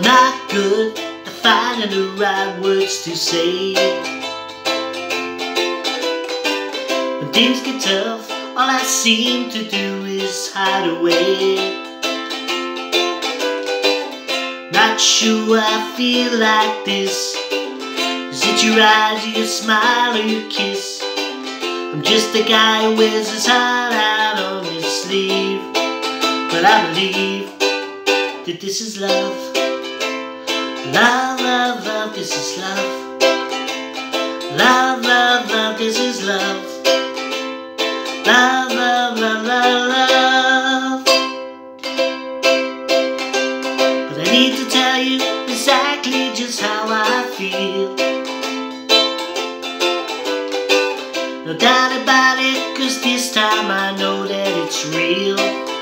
not good at finding the right words to say. When things get tough, all I seem to do is hide away. Not sure I feel like this. Is it your eyes, your smile, or your kiss? I'm just a guy who wears his heart out on his sleeve. But I believe that this is love. Love, love, love, this is love. Love, love, love, this is love. Love, love, love, love, love. But I need to tell you exactly just how I feel. No doubt about it, 'cause this time I know that it's real.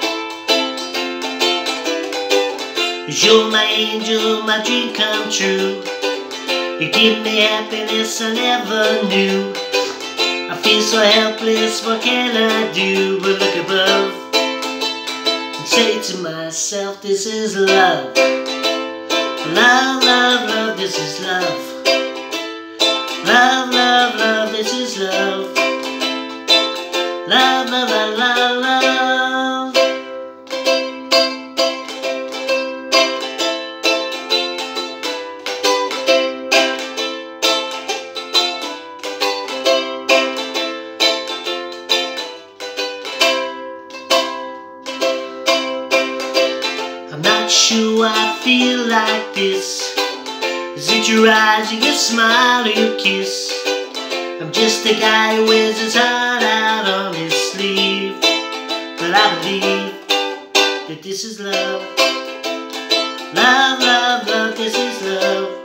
'Cause you're my angel, my dream come true. You give me happiness I never knew. I feel so helpless, what can I do but look above and say to myself, this is love. Love, love, love, this is love. Love, love, love, this is love. Love, love, love, love, love. I'm not sure I feel like this. Is it your eyes, or your smile, or your kiss? I'm just a guy who wears his heart out on his sleeve. But I believe that this is love. Love, love, love, this is love.